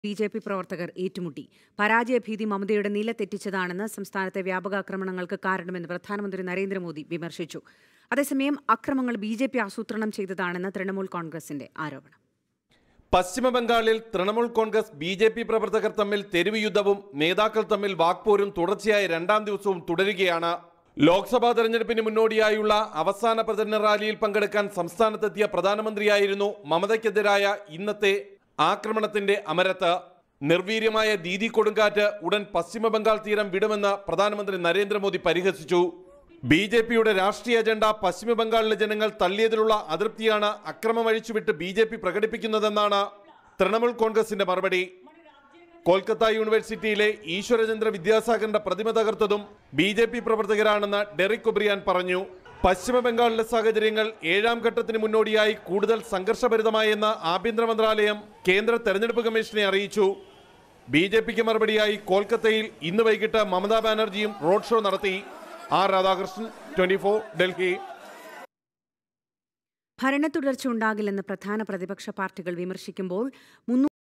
BJP പ്രവർത്തകർ ഏറ്റുമുട്ടി. പരാജയഭീതി മമതയുടെ നിലതെറ്റിച്ചതാണെന്ന് സംസ്ഥാനത്തെ വ്യാപകാക്രമണങ്ങൾക്ക് കാരണമെന്ന് പ്രധാനമന്ത്രി നരേന്ദ്രമോദി വിമർശിച്ചു. അതേസമയം അക്രമങ്ങൾ ബി.ജെ.പി ആസൂത്രണം ചെയ്തതാണെന്ന് തൃണമൂൽ കോൺഗ്രസിന്റെ ആരോപണം. പശ്ചിമബംഗാളിൽ തൃണമൂൽ കോൺഗ്രസ് ബി.ജെ.പി പ്രവർത്തകർ തമ്മിൽ തെരുവ് യുദ്ധവും നേതാക്കൾ തമ്മിൽ വാക്പോരും തുടർച്ചയായ രണ്ടാം ദിവസവും തുടരുകയാണ്. ലോക്സഭാ തെരഞ്ഞെടുപ്പിന് മുന്നോടിയായുള്ള അവസാന പ്രചരണ റാലിയിൽ പങ്കെടുക്കാൻ സംസ്ഥാനത്തെത്തിയ പ്രധാനമന്ത്രിയായിരുന്നു മമതയ്ക്കെതിരായ ഇന്നത്തെ ആക്രമണത്തിന്റെ അമരത്ത്. നിർവീര്യമായ ദീദി കൊടുങ്കാറ്റ് ഉടൻ പശ്ചിമബംഗാൾ തീരം വിടുമെന്ന് പ്രധാനമന്ത്രി നരേന്ദ്രമോദി പരിഹസിച്ചു. ബി.ജെ.പിയുടെ രാഷ്ട്രീയ അജണ്ട പശ്ചിമബംഗാളിലെ ജനങ്ങൾ തള്ളിയതിലുള്ള അതൃപ്തിയാണ് അക്രമം അഴിച്ചുവിട്ട് ബി.ജെ.പി പ്രകടിപ്പിക്കുന്നതെന്നാണ് തൃണമൂൽ കോൺഗ്രസിന്റെ മറുപടി. കൊൽക്കത്ത യൂണിവേഴ്സിറ്റിയിലെ ഈശ്വരചന്ദ്ര വിദ്യാസാഗറിന്റെ പ്രതിമ തകർത്തതും ബി.ജെ.പി പ്രവർത്തകരാണെന്ന് ഡെറിക് ഒബ്രിയാൻ പറഞ്ഞു. പശ്ചിമബംഗാളിലെ സാഹചര്യങ്ങൾ 7ാം ഘട്ടത്തിന് മുന്നോടിയായി കൂടുതൽ സംഘർഷഭരിതമായെന്ന് ആഭ്യന്തര മന്ത്രാലയം കേന്ദ്ര തെരഞ്ഞെടുപ്പ് കമ്മീഷനെ അറിയിച്ചു. ബി.ജെ.പിക്ക് മറുപടിയായി കൊൽക്കത്തയിൽ ഇന്ന് വൈകിട്ട് മമതാ ബാനർജിയും റോഡ് ഷോ നടത്തി. ആർ രാധാകൃഷ്ണൻ, 24, ഡൽഹി. ഭരണത്തുടർച്ച ഉണ്ടാകില്ലെന്ന് പ്രധാന പ്രതിപക്ഷ പാർട്ടികൾ വിമർശിക്കുമ്പോൾ